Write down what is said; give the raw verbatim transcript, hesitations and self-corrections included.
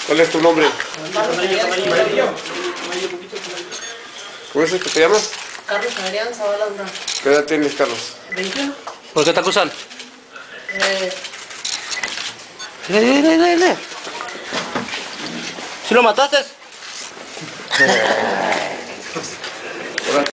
¿Cuál es tu nombre? ¿Cómo es que te llamas? Carlos Adrián Zavala Durán. ¿Qué edad tienes, Carlos? veintiuno. ¿Por qué te acusan? Eh, Dile, dile, dile, dile. ¿Si lo mataste?